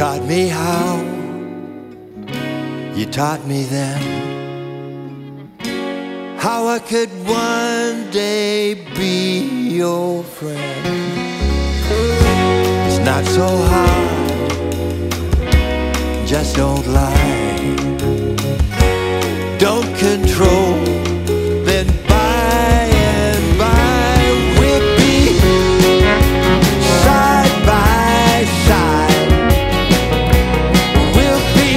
taught me how, you taught me then how I could one day be your friend. It's not so hard, just don't lie. Don't control, then by and by we'll be side by side. We'll be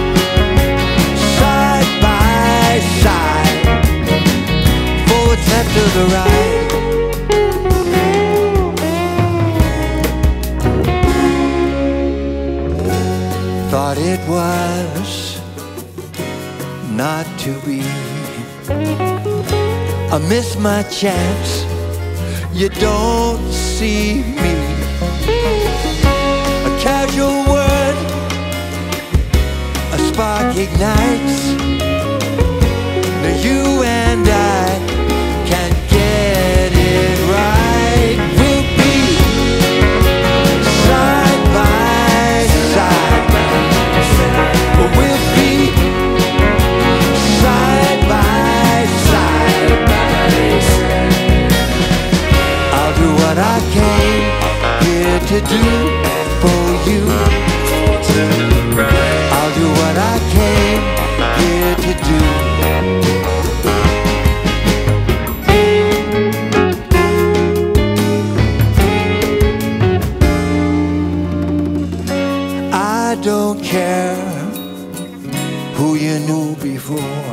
side by side, forward, left to the right. Thought it was not to be. I missed my chance, you don't see me. A casual word, a spark ignites. Now you and I can get it right. We'll be side by side. We'll be side by side. I'll do what I came here to do for you. I'll do what I came here to do. I don't care who you knew before.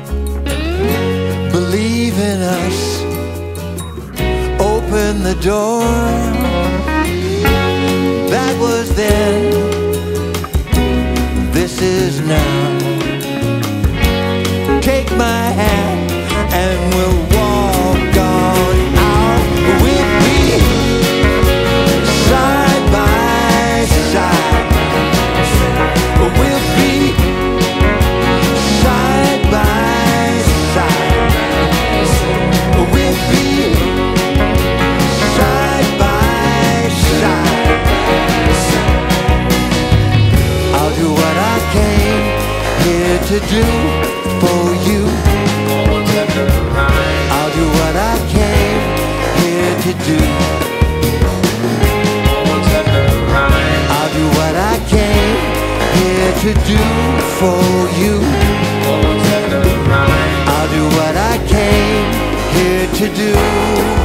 Believe in us, open the door. That was then, this is now. Take my hand and we'll walk on out. We'll be side by side. We'll be side by side. We'll be side by side. I'll do what I came here to do for you. I'll do what I came here to do. I'll do what I came here to do for you. I'll do what I came here to do.